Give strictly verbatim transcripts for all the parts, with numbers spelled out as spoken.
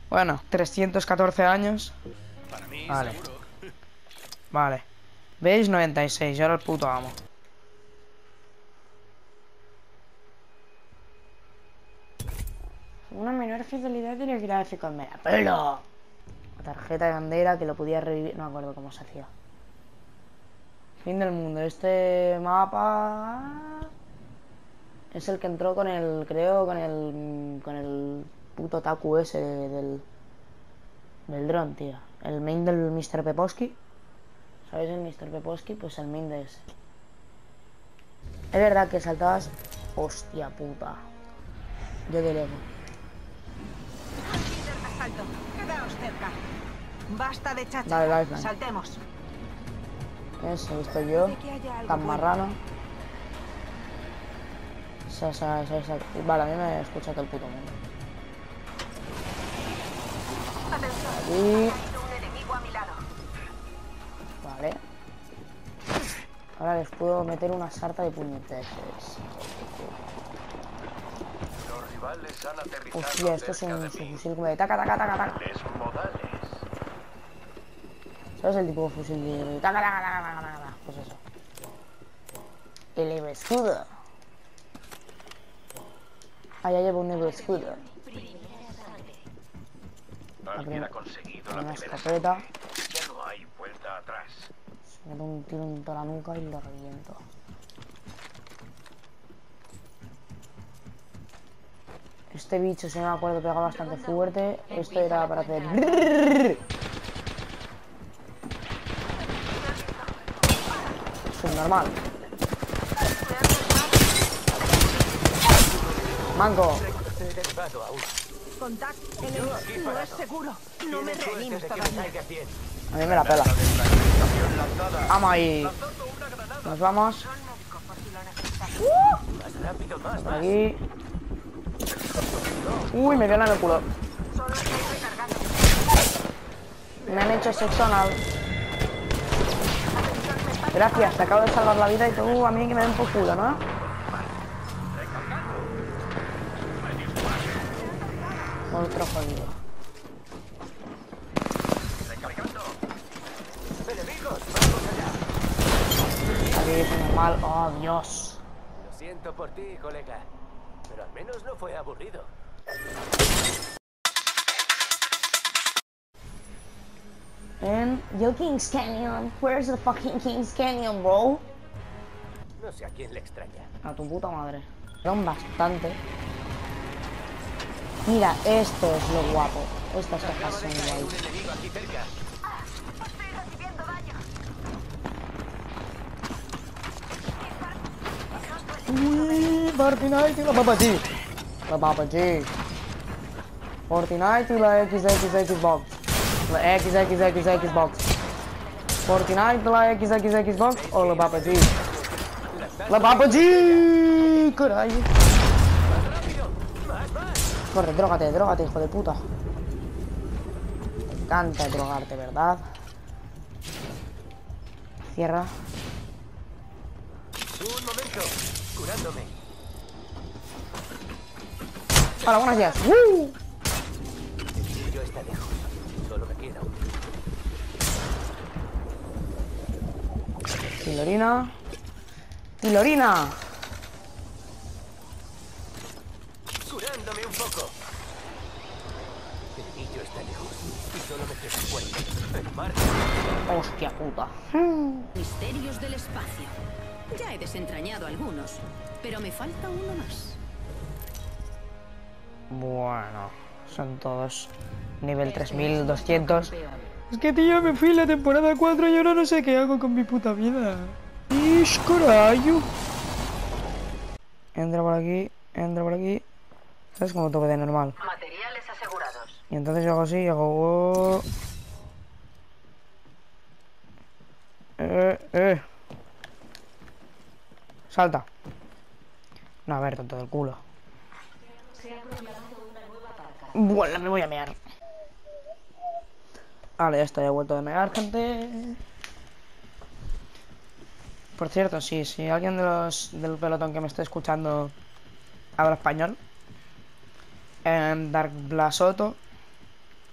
Bueno, trescientos catorce años. Para mí, Vale. seguro. Vale. ¿Veis? noventa y seis. Yo era el puto amo. Una menor fidelidad de los gráficos. Me la pelo. La tarjeta de bandera que lo podía revivir. No me acuerdo cómo se hacía. Fin del mundo. Este mapa es el que entró con el, creo, con el, con el puto Taku ese del, del dron, tío. El main del mister Peposki. ¿Sabéis el mister Peposki? Pues el main de ese. Es verdad que saltabas. Hostia puta. Yo de lejos. Asalto. Quedaos cerca. Basta de chacha. Dale, dale, Saltemos. Eso, estoy yo. Tan marrano. Esa, esa, esa, esa. Vale, a mí me escucha todo el puto mundo. Atención. Aquí. Un enemigo a mi lado. Vale. Ahora les puedo meter una sarta de puñetes. Los rivales han aterrizado. Hostia, esto es cerca un de mí. fusil como de taca, taca, taca, taca. Les modales. ¿Sabes el tipo de fusil de taca, taca, taca, taca, taca, taca? Pues eso. El Evo escudo. Ah, ya llevo un Evo escudo. Alguien ha conseguido la Una primera escopeta. sangre. Ya no hay vuelta atrás. Me meto un tiro en toda la nuca y lo reviento. Este bicho, si no me acuerdo, pega bastante fuerte. Esto era para hacer... Subnormal. Manco. Contact. El enemigo no es seguro. No me reanimo todavía. A mí me la pela. Vamos ahí. Nos vamos. Por aquí. Uy, me violan el culo. Me han hecho sexo anal. Gracias, te acabo de salvar la vida y tú a mí que me den por culo, ¿no? Otro jodido. Aquí es normal. Oh, Dios. Lo siento por ti, colega. Pero al menos no fue aburrido. And yo Kings Canyon. Where's the fucking Kings Canyon, bro? No sé a quién le extraña. A tu puta madre. Son bastante. Mira, esto es lo guapo. Estas cajas son Hay guay. un enemigo aquí cerca. Estoy recibiendo daño. Uy, Fortnite y la Papa G. La Papa G. Fortnite y la X X X box. La X X X X box. Fortnite, la X X X box o la Papa G. La Papa G. Caray. Corre, drógate, drógate, hijo de puta. Me encanta drogarte, ¿verdad? Cierra. Un momento. Curándome. Hola, buenos días. ¡Uh! El tuyo está lejos. Solo me queda uno. Tilorina. Tilorina. Curándome un poco. El pillo está lejos. Y solo me queda cuatro. En marcha. Hostia puta. Misterios del espacio. Ya he desentrañado algunos, pero me falta uno más. Bueno, son todos nivel tres mil doscientos. Es que tío, me fui en la temporada cuatro y ahora no sé qué hago con mi puta vida. ¡Ish, carayo! Entra por aquí, entra por aquí. ¿Sabes cómo toque de normal? Materiales asegurados. Y entonces yo hago así y hago... oh. Eh, eh. Salta. No, a ver, tonto del culo. Bueno, me voy a mear. Vale, ya está, ya he vuelto de mear, gente. Por cierto, sí, si alguien de los del pelotón que me esté escuchando habla español, en Dark Blasoto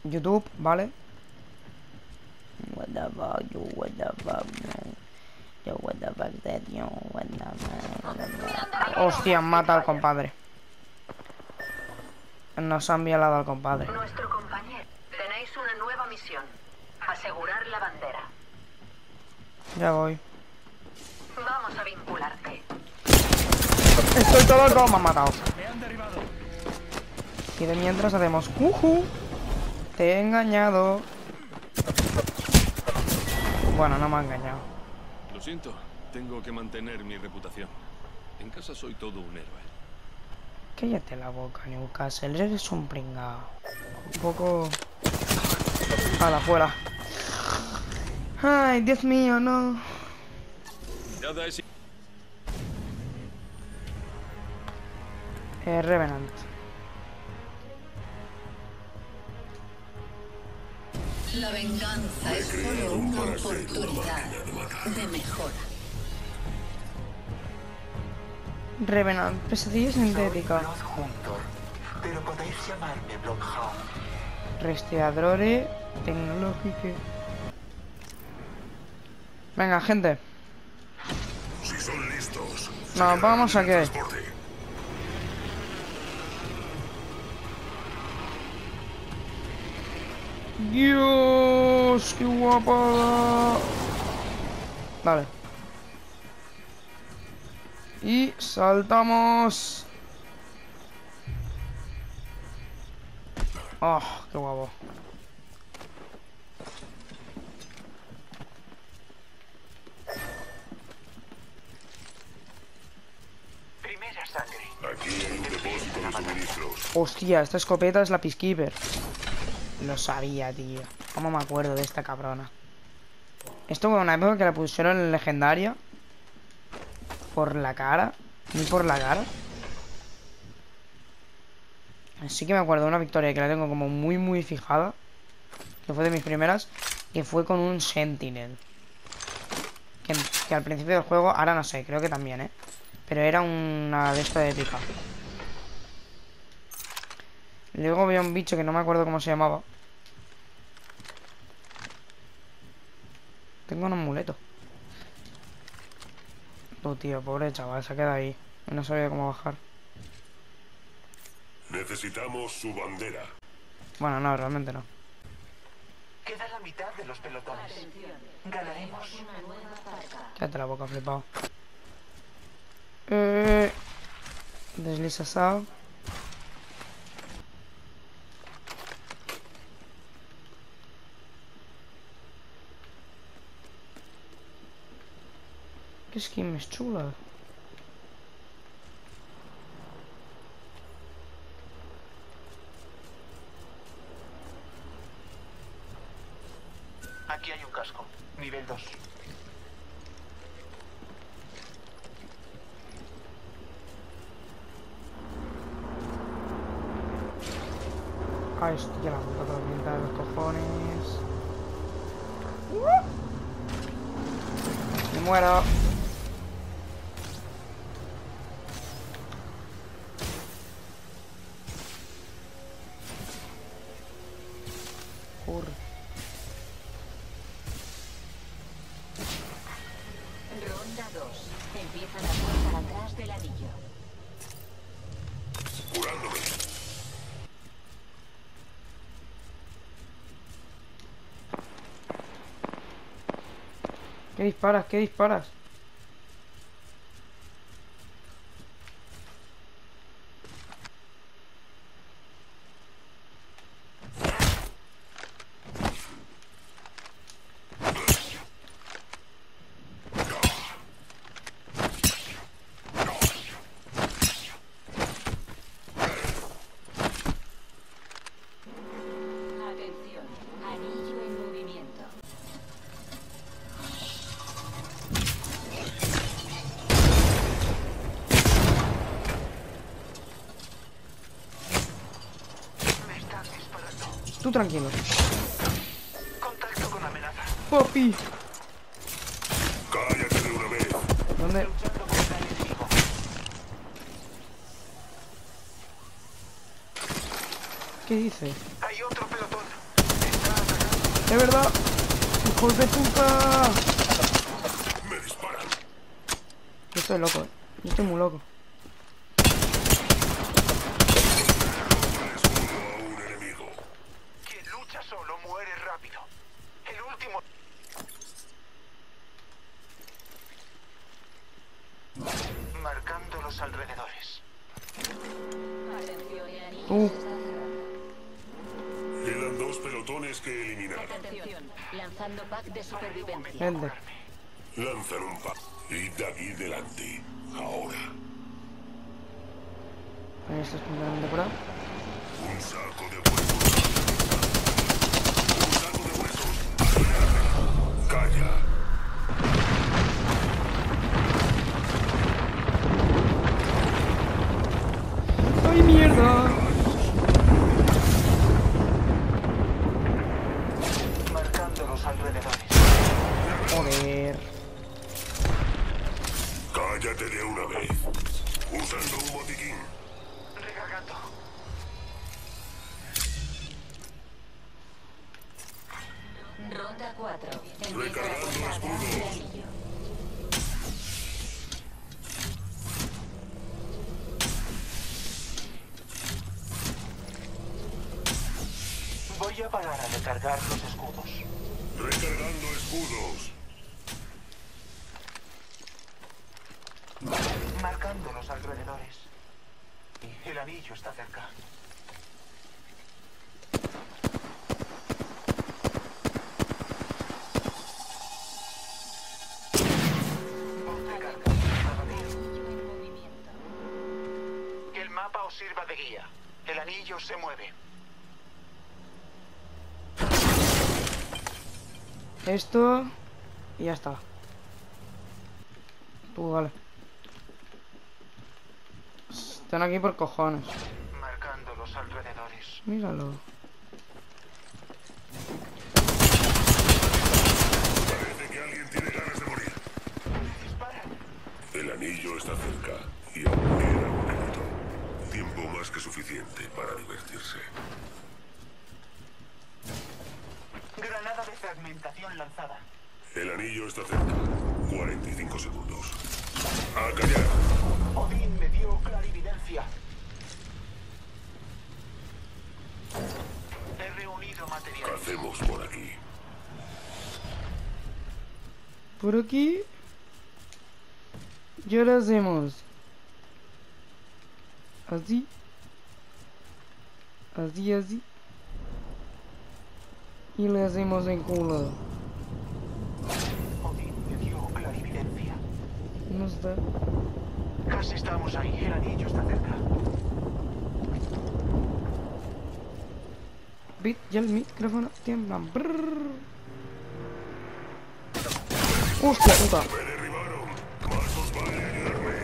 YouTube, ¿vale? What the fuck, you, what the fuck, no. Yo, what the fuck, that, yo, what the fuck. Hostia, mata al compadre. Nos han violado al compadre. Nuestro compañero. Tenéis una nueva misión. Asegurar la bandera. Ya voy. Vamos a vincularte. Estoy todo loco, me han matado. Me han derribado. Y de mientras hacemos cuju. Te he engañado. Bueno, no me ha engañado. Lo siento, tengo que mantener mi reputación. En casa soy todo un héroe. Cállate la boca, Newcastle. Eres un pringao. Un poco... a la fuera. Ay, Dios mío, no. Nada es... Eh, Revenant. La venganza es solo una oportunidad de mejora. Revenant, pesadilla sintética. Bloodhunter, pero podéis llamarme Bloodhound. Rastreadores tecnológicos. Venga, gente. Si son listos. Nos vamos a qué. Dios, qué guapada. Vale. Y saltamos. Oh, qué guapo. Primera sangre. Aquí hay un depósito de suministros. Hostia, esta escopeta es la Peacekeeper. Lo sabía, tío. ¿Cómo me acuerdo de esta cabrona? Esto fue una época que la pusieron en legendaria. Por la cara. Ni por la cara. Sí que me acuerdo de una victoria que la tengo como muy muy fijada. Que fue de mis primeras. Que fue con un Sentinel. Que, que al principio del juego, ahora no sé, creo que también, ¿eh? Pero era una de esta épica. Luego había un bicho que no me acuerdo cómo se llamaba. Tengo un amuleto. Oh, tío, pobre chaval, se ha quedado ahí. No sabía cómo bajar. Necesitamos su bandera. Bueno, no, realmente no. Queda la mitad de los pelotones. Ganaremos. Cállate la boca, flipado. Eh... Desliza Sao. Qué skin más chula. Aquí hay un casco. Nivel dos. Ay, hostia, la puta tormenta de los cojones. Me muero. Corre. Ronda dos. Empieza la puerta atrás del anillo. Curándome. ¿Qué disparas? ¿Qué disparas? Atención. Anillo en movimiento. Me están disparando. Tú tranquilo. Contacto con amenaza. Papi. Cállate de una vez. ¿Dónde? Luchando contra el enemigo. ¿Qué dice? Hay otro pelotón. ¡De verdad! ¡Hijos de puta! Me disparan. Yo estoy loco, eh. Yo estoy muy loco. Escudo a un enemigo. Quien lucha solo muere rápido. El último. Marcando los alrededores. Uh, Quedan dos pelotones que eliminar. Lanzando pack de supervivencia. vende. Lanzan un pa. Y de aquí delante. Ahora. Esto es completamente por ahí. Un saco de huesos. Un saco de huesos. Calla. ¡Ay, mierda! Marcando los alrededores. Joder. Cállate de una vez. Usando un botiquín. Recargando. Ronda cuatro. Recargando escudos. Voy a parar a recargar los escudos. Recargando escudos. Marcando los alrededores. Y el anillo está cerca. Voz de carga. Que el mapa os sirva de guía. El anillo se mueve. Esto. Y ya está. Tú, vale. Están aquí por cojones. Marcando los alrededores. Míralo. Parece que alguien tiene ganas de morir. Dispara. El anillo está cerca. Y aún queda un minuto. Tiempo más que suficiente para divertirse. Granada de fragmentación lanzada. El anillo está cerca. cuarenta y cinco segundos. ¡A callar! Odín me dio clarividencia. He reunido material. ¿Qué hacemos por aquí? Por aquí. Y ahora hacemos. Así. Así, así. Y le hacemos en culo. Odín me dio clarividencia. No está. Casi estamos ahí. El anillo está cerca. Bit, ya el micrófono tiembla. Brrr. Hostia puta. Me derribaron. Más os vale ayudarme.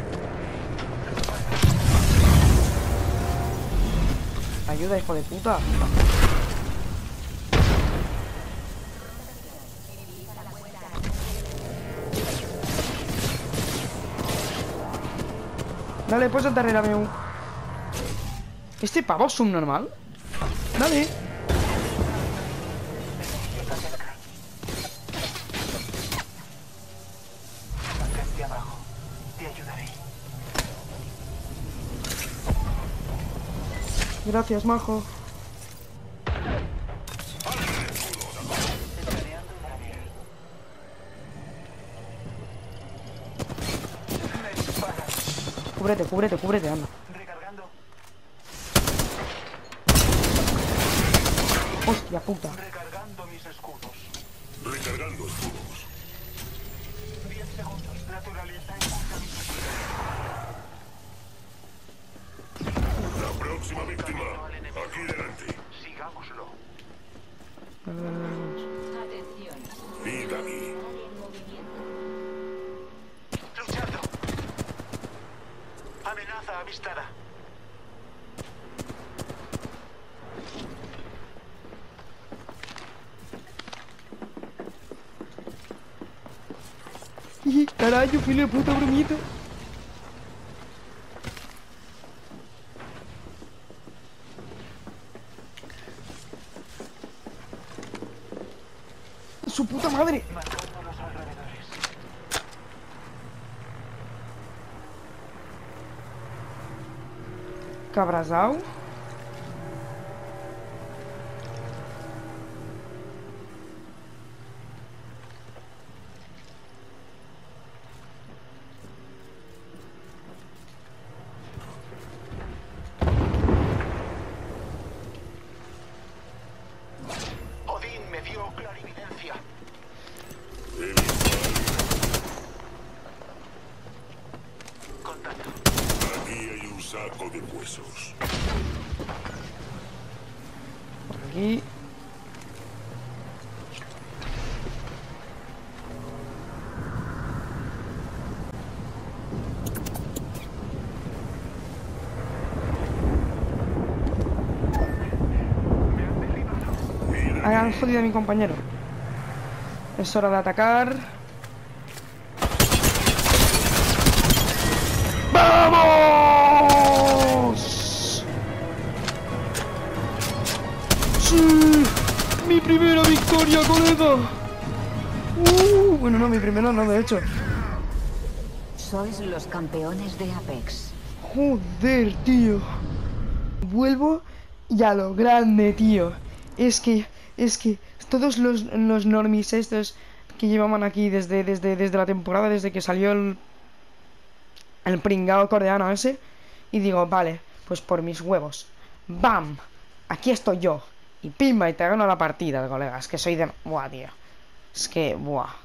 Ayuda, hijo de puta. Dale, puedes saltar el avión. ¿Este pavo es subnormal? Dale. Mantente abajo. Te ayudaré. Gracias, majo. Escaneando el área. Me disparan. Cúbrete, cúbrete, cúbrete, anda. Recargando. Hostia puta. Recargando mis escudos. Recargando escudos. diez segundos. Naturaleza en punta La próxima víctima. Aquí delante. Sigámoslo. Dale, dale, dale, vamos. Atención. Y de aquí. En movimiento. Luchando. Amenaza avistada. Ih, caralho, filho de puta, bromita. ¡Su puta madre! Marcando los alrededores. ¿Qué habrás dado? Odín me dio clarividencia. Contacto. Aquí hay un saco de huesos. Por aquí. Han jodido a mi compañero. Es hora de atacar. ¡Vamos! ¡Sí! ¡Mi primera victoria, colega! Uh, bueno, no, mi primera no, de hecho. Sois los campeones de Apex. Joder, tío. Vuelvo y a lo grande, tío. Es que, es que todos los, los normies estos que llevaban aquí desde, desde, desde la temporada, desde que salió el, el pringao coreano ese, y digo, vale, pues por mis huevos. ¡Bam! Aquí estoy yo. Y pimba, y te gano la partida, colega. Es que soy de... Buah, tío. Es que, buah.